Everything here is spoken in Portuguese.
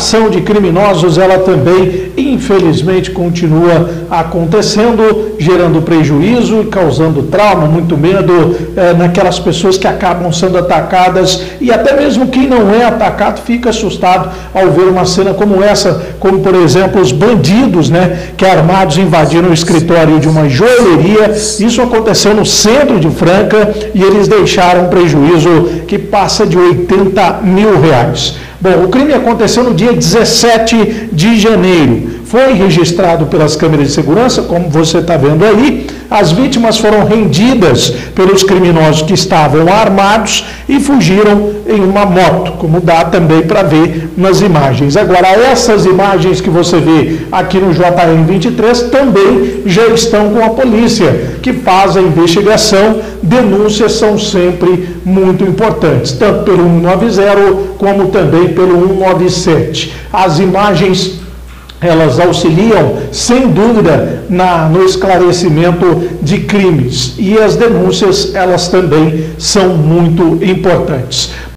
infiltração de criminosos, ela também, infelizmente, continua acontecendo, gerando prejuízo e causando trauma, muito medo naquelas pessoas que acabam sendo atacadas, e até mesmo quem não é atacado fica assustado ao ver uma cena como essa, como por exemplo os bandidos, que armados invadiram o escritório de uma joalheria. Isso aconteceu no centro de Franca e eles deixaram um prejuízo que passa de R$80 mil. Bom, o crime aconteceu no dia 17 de janeiro. Foi registrado pelas câmeras de segurança, como você está vendo aí. As vítimas foram rendidas pelos criminosos que estavam armados e fugiram em uma moto, como dá também para ver nas imagens. Agora, essas imagens que você vê aqui no JM23 também já estão com a polícia, que faz a investigação. Denúncias são sempre muito importantes, tanto pelo 190 como também pelo 197. As imagens, elas auxiliam, sem dúvida, no esclarecimento de crimes. E as denúncias, elas também são muito importantes.